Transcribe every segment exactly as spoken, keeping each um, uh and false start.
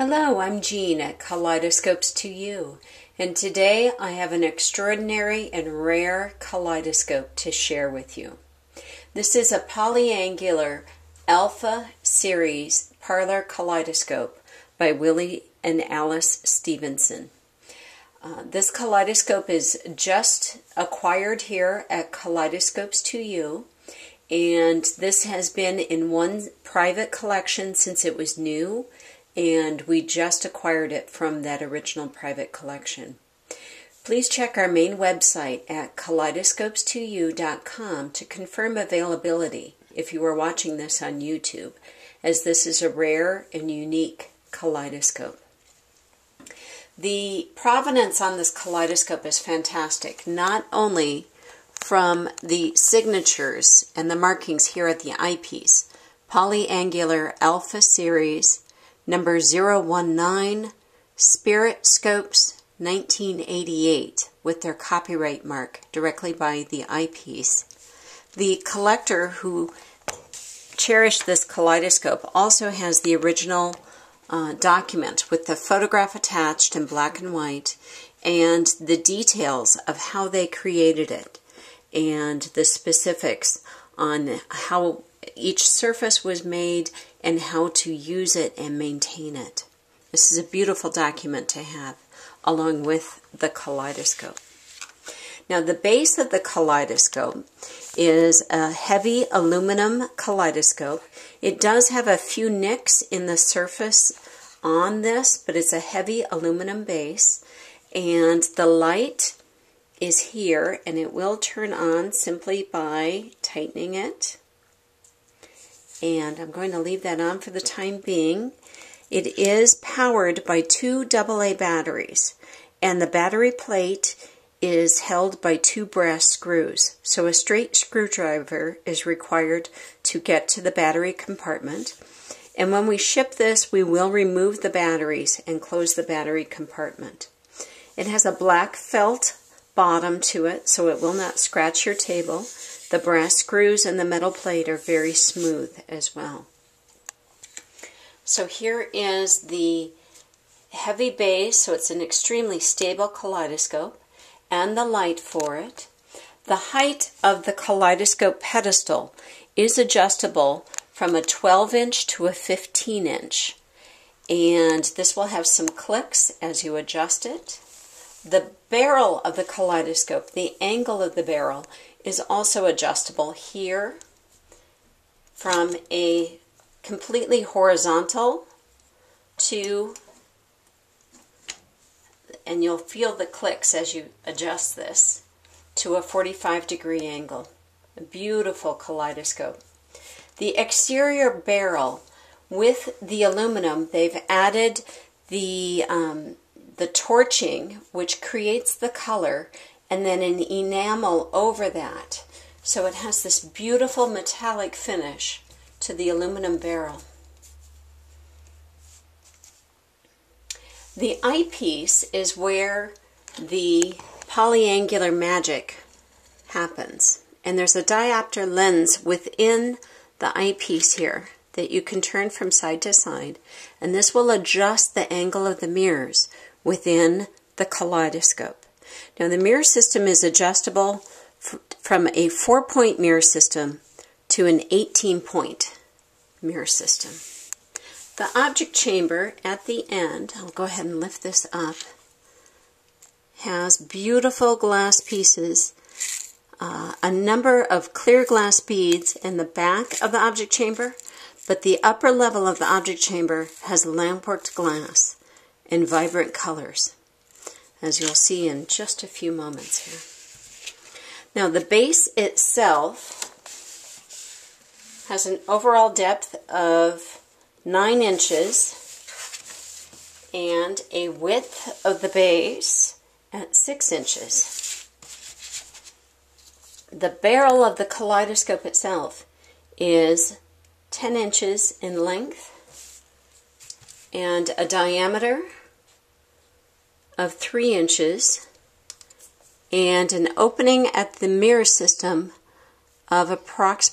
Hello, I'm Jean at Kaleidoscopes to You, and today I have an extraordinary and rare kaleidoscope to share with you. This is a PolyAngular Alpha Series Parlor Kaleidoscope by Willie and Alice Stevenson. Uh, this kaleidoscope is just acquired here at Kaleidoscopes to You, and this has been in one private collection since it was new, and we just acquired it from that original private collection. Please check our main website at kaleidoscopes to you dot com to confirm availability if you are watching this on YouTube, as this is a rare and unique kaleidoscope. The provenance on this kaleidoscope is fantastic, not only from the signatures and the markings here at the eyepiece, PolyAngular Alpha Series number zero one nine, Spirit Scopes nineteen eighty-eight, with their copyright mark directly by the eyepiece. The collector who cherished this kaleidoscope also has the original uh, document with the photograph attached in black and white and the details of how they created it and the specifics on how each surface was made and how to use it and maintain it. This is a beautiful document to have along with the kaleidoscope. Now, the base of the kaleidoscope is a heavy aluminum kaleidoscope. It does have a few nicks in the surface on this, but it's a heavy aluminum base, and the light is here, and it will turn on simply by tightening it. And I'm going to leave that on for the time being. It is powered by two double A batteries, and the battery plate is held by two brass screws. So a straight screwdriver is required to get to the battery compartment. And when we ship this, we will remove the batteries and close the battery compartment. It has a black felt bottom to it, so it will not scratch your table. The brass screws and the metal plate are very smooth as well. So here is the heavy base, so it's an extremely stable kaleidoscope, and the light for it. The height of the kaleidoscope pedestal is adjustable from a twelve inch to a fifteen inch. And this will have some clicks as you adjust it. The barrel of the kaleidoscope, the angle of the barrel, is also adjustable here from a completely horizontal to, and you'll feel the clicks as you adjust this, to a forty-five degree angle. A beautiful kaleidoscope. The exterior barrel with the aluminum, they've added the, um, the torching, which creates the color, and then an enamel over that. So it has this beautiful metallic finish to the aluminum barrel. The eyepiece is where the polyangular magic happens. And there's a diopter lens within the eyepiece here that you can turn from side to side. And this will adjust the angle of the mirrors within the kaleidoscope. Now, the mirror system is adjustable from a four-point mirror system to an eighteen-point mirror system. The object chamber at the end, I'll go ahead and lift this up, has beautiful glass pieces, uh, a number of clear glass beads in the back of the object chamber, but the upper level of the object chamber has lampworked glass in vibrant colors, as you'll see in just a few moments here. Now, the base itself has an overall depth of nine inches and a width of the base at six inches. The barrel of the kaleidoscope itself is ten inches in length and a diameter of three inches and an opening at the mirror system of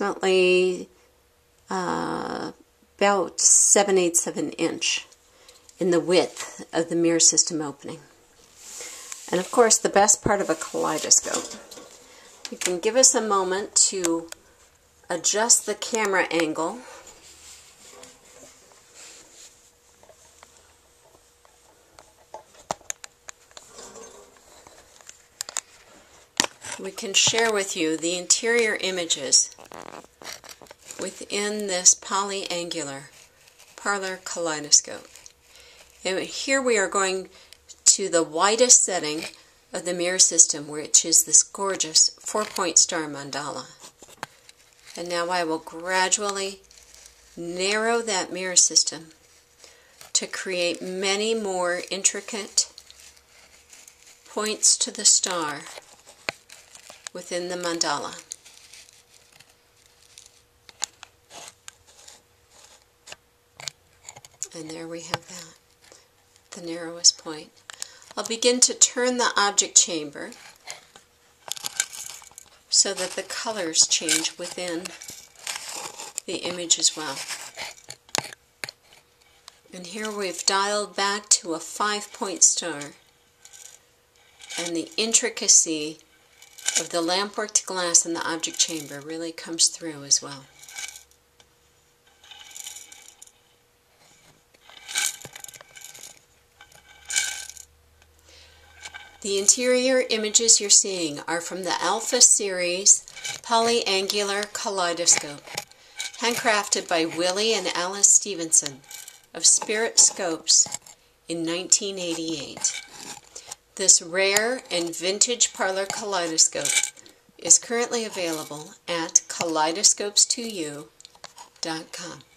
approximately uh, about seven eighths of an inch. in the width of the mirror system opening. And of course, the best part of a kaleidoscope, you can give us a moment to adjust the camera angle. We can share with you the interior images within this PolyAngular Parlor Kaleidoscope. And here we are going to the widest setting of the mirror system, which is this gorgeous four-point star mandala. And now I will gradually narrow that mirror system to create many more intricate points to the star within the mandala. And there we have that, the narrowest point. I'll begin to turn the object chamber so that the colors change within the image as well. And here we've dialed back to a five-point star, and the intricacy of the lampwork glass in the object chamber really comes through as well. The interior images you're seeing are from the Alpha Series PolyAngular Kaleidoscope, handcrafted by Willie and Alice Stevenson of Spirit Scopes in nineteen eighty-eight. This rare and vintage Parlor Kaleidoscope is currently available at kaleidoscopes to you dot com.